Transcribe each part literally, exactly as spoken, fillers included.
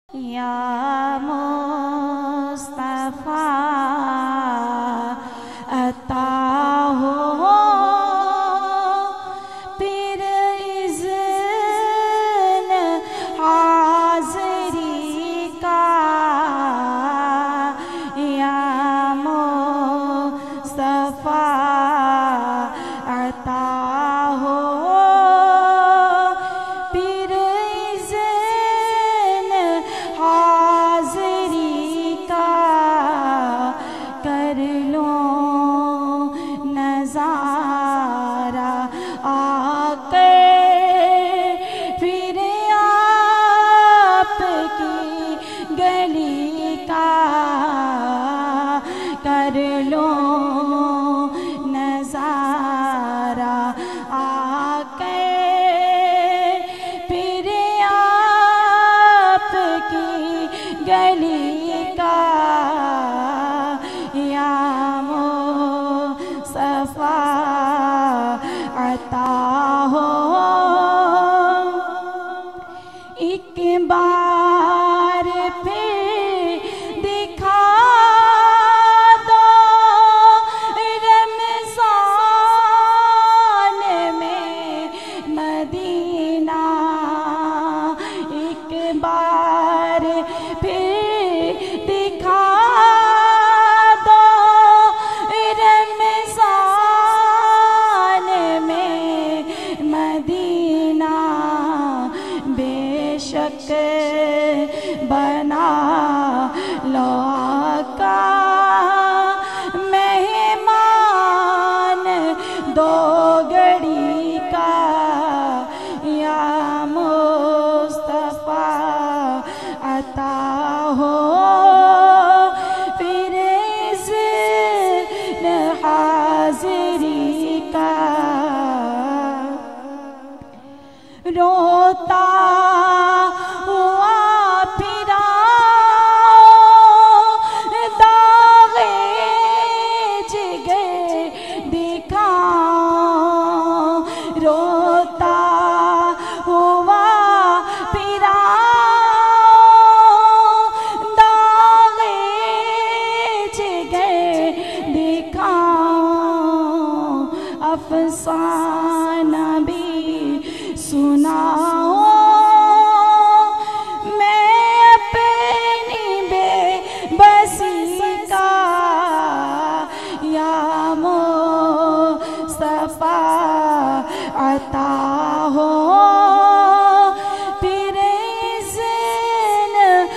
या मुस्तफा अता हो फिर इज़्न हाज़री का। या मुस्तफा अता हो नज़ारा आके फिर आपकी गली का कर लो नज़ारा आके फिर आपकी गली का। या मुस्तफा अता हो एक बार फिर दिखा दो रमज़ान में मदीना। एक बार फिर दिखा दो रमज़ान में मदीना। बेशक बना लो आका मेहमान दो घड़ी का। या मुस्तफा अता हो फिर इज़्न हाज़री का। रोता हुआ फिरा दागे जिगर दिखाओ। रोता हुआ फिरा दागे जिगर दिखाओ। अफसाना भी सुनाओ मैं अपनी बेबसी का। या मुस्तफा अता हो फिर इज़्न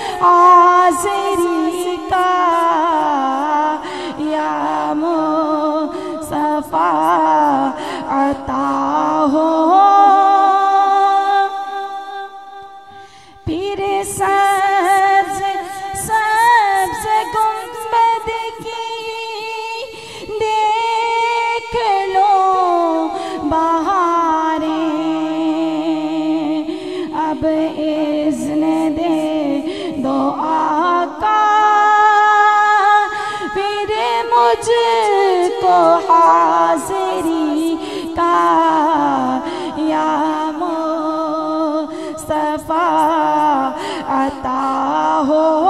हाज़री का। या मुस्तफा अता हो फिर सब्ज़ सब्ज़ गुंबद की देख लो बहारें। अब इज़्न दे दो आका फिर मुझको हाज़री का। या मुस्तफा अता हो